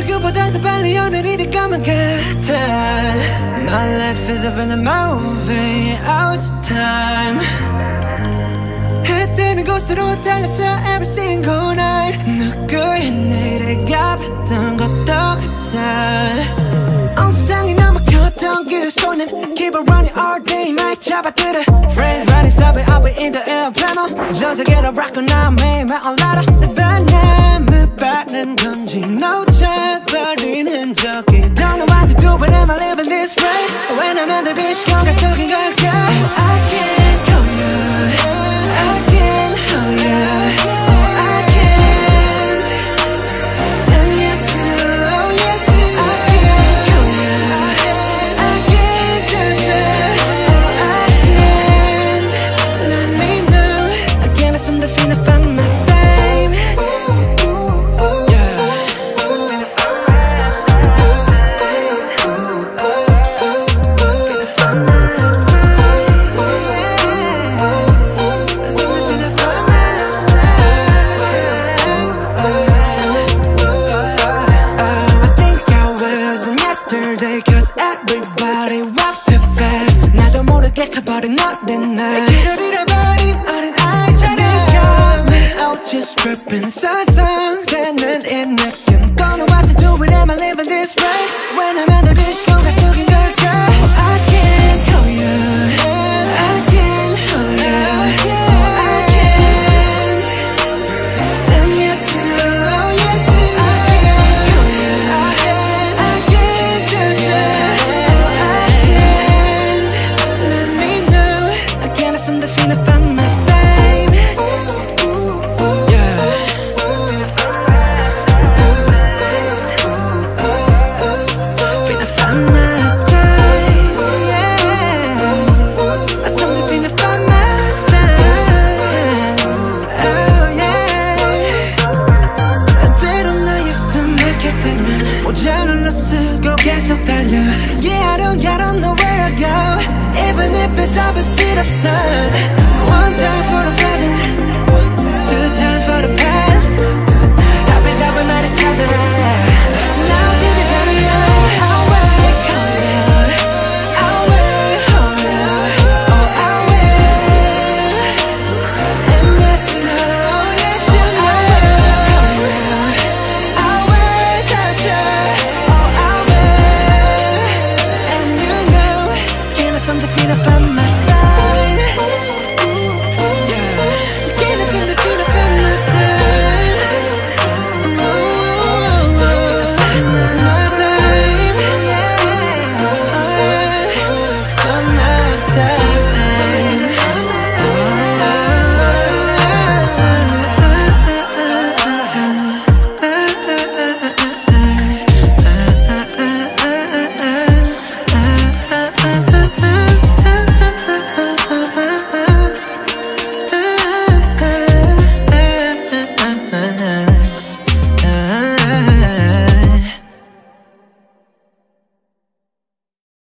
지금보다 더 빨리 오늘이 될 것만 같아 My life is up in a movie all the time 해 뜨는 곳으로 달렸어 every single night 누구의 내일을 가봤던 것도 같아 온 세상이 너무 컸던 그 손은 Keep on running all day night 잡아들어 Friends running subway I'll be in the air plano 전 세계로 rock 나 매일만 올라라 내 바람을 받는 건지 놓쳐버리는 적이 Don't know what to do but am I living this way When I'm under this 시간가 속인 걸까 I can't go you I can't hold you Oh I can't And yes you do Oh yes you do I can't go you I can't judge you Oh I can't Let me know Again it's on the feeling of my time Yeah I think I was in yesterday Cause everybody walked too fast 나도 모르게 가버린 너른 날 길을 잃어버린 어린 아이처럼 This got me out just tripping So